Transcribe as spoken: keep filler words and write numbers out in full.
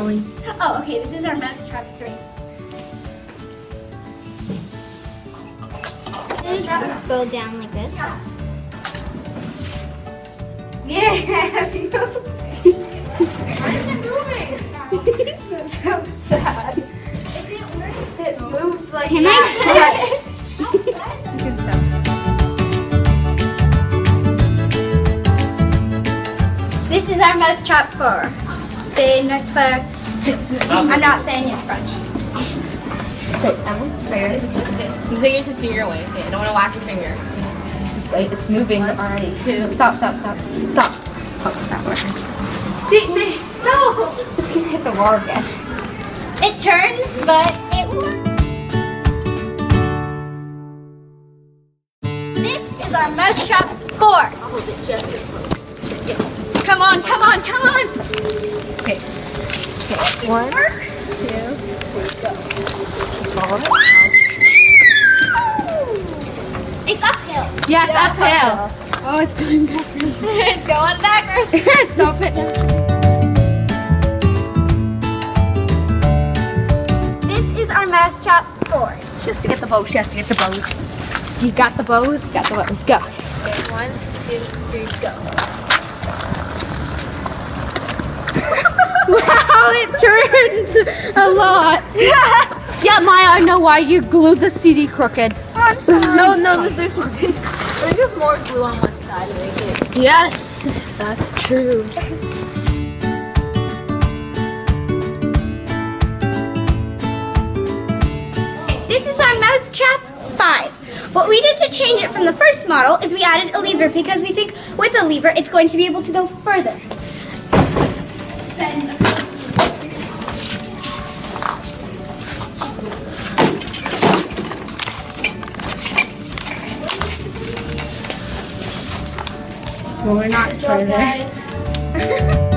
going. Oh, okay, this is our mousetrap three. Go down like this. Yeah, why is it moving? That's so sad. It didn't work. It moved like Can that. I? You can stop. This is our mousetrap four. C'est notre. I'm not saying it in French. Okay, Emma, sorry. You take your finger away. Okay, I don't want to whack your finger. Wait, it's moving One, already. two. Stop, stop, stop. Stop. Oh, that works. See, me. No! It's gonna hit the wall again. It turns, but it won't. This is our mousetrap four. I'll hold it just a little. Just get it. Come on, come on, come on. Okay. Okay. One, two, go. It's uphill. Yeah, it's uphill. Oh, it's going backwards. It's going backwards. Stop it. This is our mousetrap four. She has to get the bow. She has to get the bows. You got the bows? Got the bows. Go. Okay, one, two, three, go. Wow, it turns a lot. Yeah, Maya, I know why you glued the C D crooked. I'm sorry. No, no, there's There's just more glue on one side to make it. Yes, that's true. This is our mousetrap five. What we did to change it from the first model is we added a lever because we think with a lever it's going to be able to go further. Then Well, we're not further.